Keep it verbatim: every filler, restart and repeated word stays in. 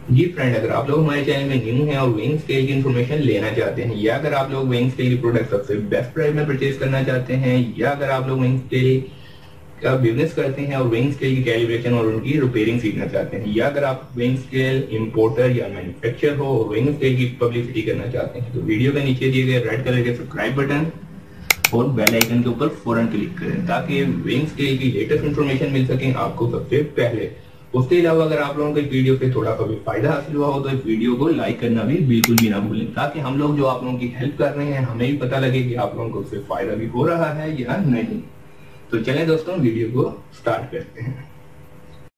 जी friend, अगर आप लोग हमारे चैनल में न्यू हैं और वेइंग स्केल की इन्फॉर्मेशन लेना चाहते हैं, या अगर आप लोग वेइंग स्केल की प्रोडक्ट सबसे बेस्ट प्राइस में परचेज करना चाहते हैं, या अगर आप लोग वेइंग स्केल का बिजनेस करते हैं और वेइंग स्केल की कैलिब्रेशन और उनकी रिपेयरिंग सीखना चाहते हैं, या अगर आप वेइंग स्केल इंपोर्टर या मैन्युफैक्चरर हो और वेइंग स्केल की पब्लिसिटी करना चाहते हैं, तो वीडियो के नीचे दिए गए रेड कलर के सब्सक्राइब बटन और बेल आइकन के ऊपर फौरन क्लिक करें ताकि वेइंग स्केल की लेटेस्ट इन्फॉर्मेशन मिल सके आपको सबसे पहले। उसके अलावा अगर आप लोगों को इस वीडियो से थोड़ा कभी फायदा हासिल हुआ हो तो इस वीडियो को लाइक करना भी बिल्कुल भी ना भूलें, ताकि हम लोग जो आप लोगों की हेल्प कर रहे हैं हमें भी पता लगे कि आप लोगों को उससे फायदा भी हो रहा है या नहीं। तो चलें दोस्तों, वीडियो को स्टार्ट करते हैं।